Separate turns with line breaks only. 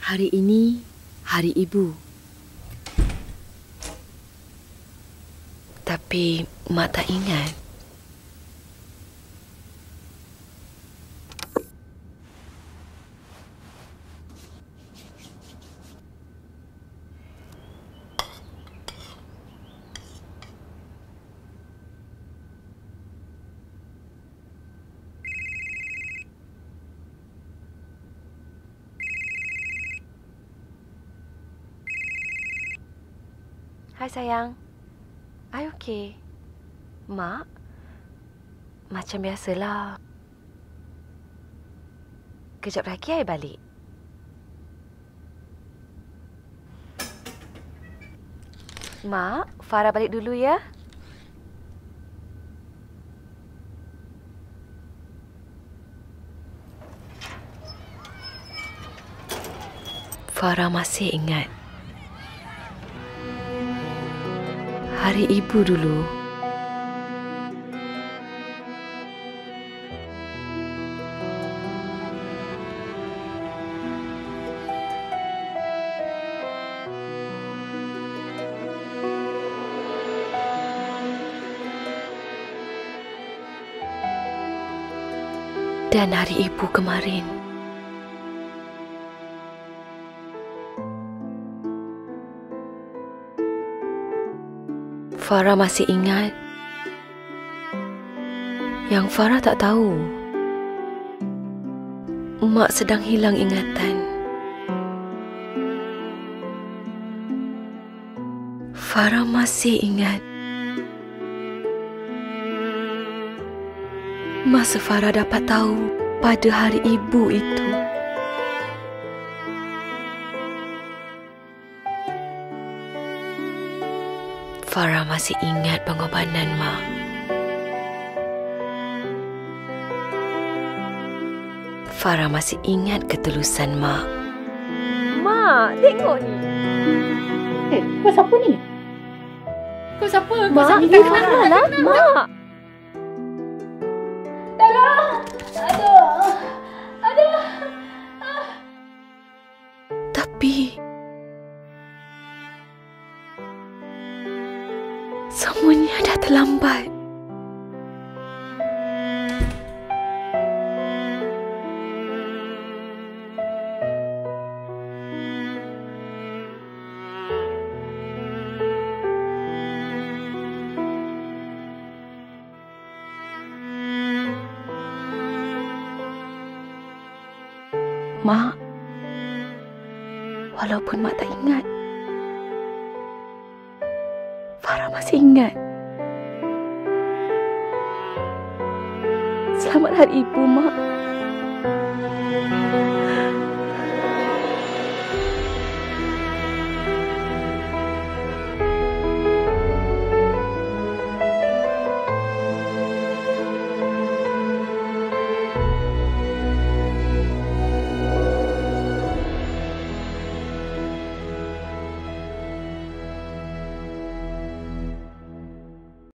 Hari ini Hari Ibu. Tapi Mak tak ingat. Hai sayang, I okay. Mak, macam biasalah. Kejap lagi I balik. Mak, Farah balik dulu ya. Farah masih ingat Hari Ibu dulu. Dan Hari Ibu kemarin. Farah masih ingat. Yang Farah tak tahu, Mak sedang hilang ingatan. Farah masih ingat masa Farah dapat tahu pada Hari Ibu itu. Farah masih ingat pengorbanan Mak. Farah masih ingat ketulusan Mak.
Mak, tengok ni.
Kau siapa ni? Kau siapa?
Mak, ni kenapa lah, Mak?
Tolong! Aduh! Aduh!
Tapi semuanya dah terlambat. Mak, walaupun Mak tak ingat, Farah masih ingat. Selamat Hari Ibu, Mak.